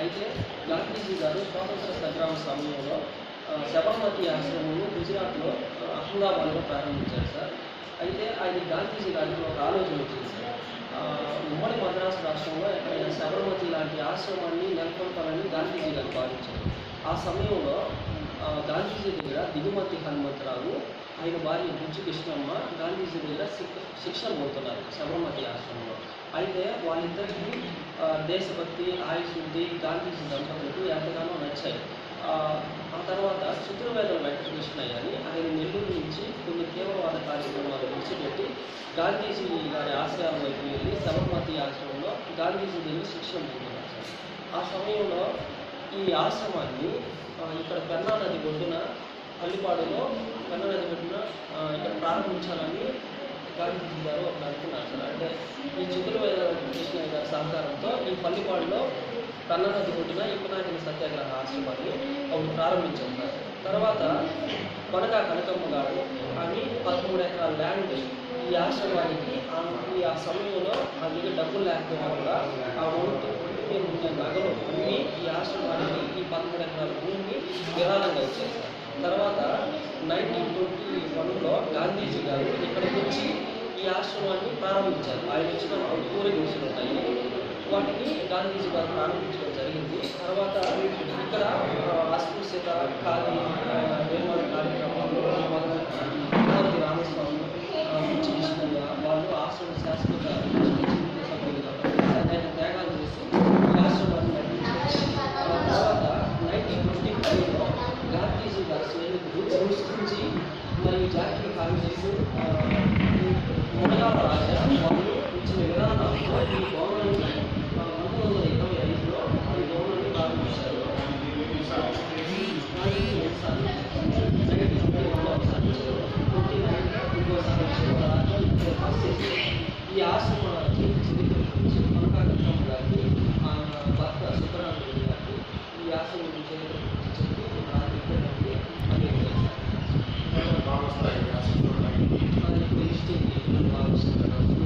అయితే గాంధీజీ గారు స్వాతంత్ర సంగ్రామ సమయంలో సబర్మతి ఆశ్రమంను గుజరాత్లో అహ్మదాబాద్లో ప్రారంభించారు సార్. అయితే అది గాంధీజీ గారికి ఒక ఆలోచన వచ్చింది సార్. ఉమ్మడి మద్రాసు రాష్ట్రంలో ఎక్కడైనా సబర్మతి లాంటి ఆశ్రమాన్ని నెలకొల్పాలని గాంధీజీ గారు భావించారు. ఆ సమయంలో గాంధీజీ దగ్గర దిగుమతి హనుమంతరావు, ఆయన భార్య బుజ్జి కృష్ణమ్మ గాంధీజీ దగ్గర శిక్షణ పొందుతున్నారు సబర్మతి ఆశ్రమంలో. అయితే వాళ్ళిద్దరికీ దేశభక్తి, ఆయుశుద్ధి గాంధీజీ దంపతులకు ఎంతగానో నచ్చాయి. ఆ తర్వాత చతుర్వేదల వెంకటకృష్ణయ్య అని ఆయన నెల్లూరు నుంచి కొన్ని తీవ్రవాద కార్యక్రమాలు విడిచిపెట్టి గాంధీజీ గారి ఆశయాల వైపు వెళ్ళి సబర్మతి ఆశ్రమంలో గాంధీజీ దగ్గర శిక్షణ పొందుతున్నారు సార్. ఆ సమయంలో ఈ ఆశ్రమాన్ని ఇక్కడ పెన్నా నది ఒడ్డున పల్లిపాడులో పెన్నా నది ఒడ్డున ఇక్కడ ప్రారంభించాలని గాంధీజీ గారు ఒకటి అనుకున్నారు సార్. అంటే ఈ చతుర్వేద కృష్ణయ్య గారి సహకారంతో ఈ పల్లిపాడులో పెన్నా నది ఒడ్డున ఇప్పనాకిన సత్యాగ్రహ ఆశ్రమాన్ని ఒకటి ప్రారంభించారు సార్. తర్వాత కొనక కనకమ్మ గారు అని 13 ఎకరాల ల్యాండ్ ఈ ఆశ్రమానికి ఆ సమయంలో ఆ దగ్గర డబ్బులు లేకపోయినా కూడా ఆ ఒంటి మీద ఉన్న నగలు అన్ని ఈ ఆశ్రమానికి ఈ 13 ఎకరాల భూమిని విరాళంగా ఇచ్చారు సార్. తర్వాత 1921లో గాంధీజీ గారు ఇక్కడికి వచ్చి ఈ ఆశ్రమాన్ని ప్రారంభించారు. ఆయన వచ్చిన ఊరేగింపులు ఉంటాయి, వాటిని గాంధీజీ గారు ప్రారంభించడం జరిగింది. తర్వాత ఇక్కడ అస్పృశ్యత, ఖాళీ, వేమాల కార్యక్రమాలు మొదలైన రామస్వామి, బుజ్జి కృష్ణయ్య వాళ్ళు ఆశ్రమ శాశ్వత సభ్యులుగా ఆయన త్యాగాలు చేసి ఈ ఆశ్రమాన్ని నడిపించారు. తర్వాత 1955లో గాంధీజీ గారి స్నేహితుడు సంస్కృతి మరియు జాతీయ కాంగ్రెస్ మొదలాల రాజా వాళ్ళు ఇచ్చిన విధానాలతో ఈ భవనాన్ని 1925లో ఈ భవనాన్ని ప్రారంభించారు. ఈ ఆశ్రమానికి చరిత్ర గురించి కొనకాకృష్ణ గారికి భర్త సుబ్బరామరెడ్డి గారికి ఈ ఆశ్రమం చరిత్ర గురించి చెప్పి భావిస్తున్నారు.